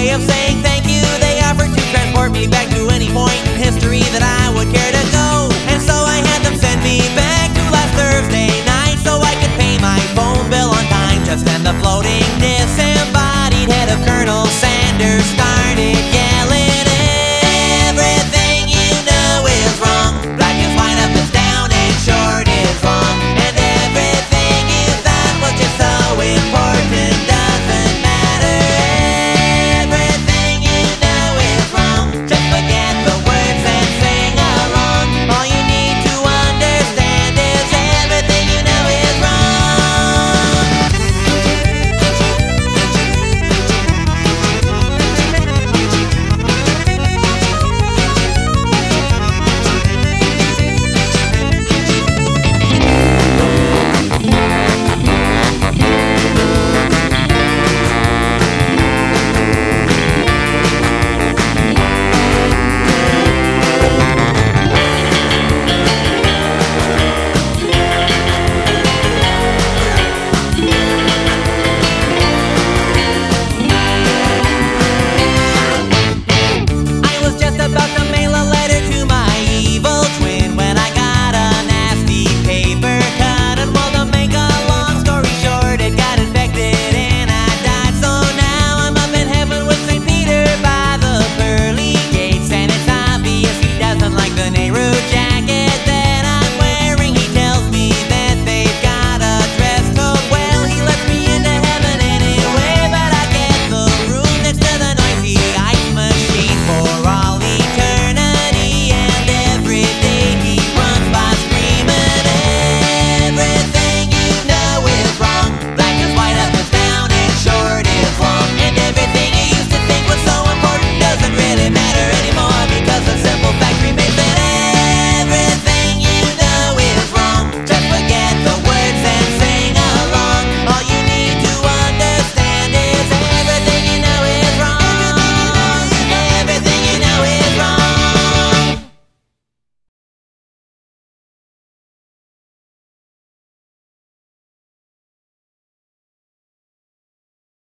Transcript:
way of saying thank you, they offered to transport me back to any point in history that I would care to go. And so I had them send me back to last Thursday night so I could pay my phone bill on time. Just send the floating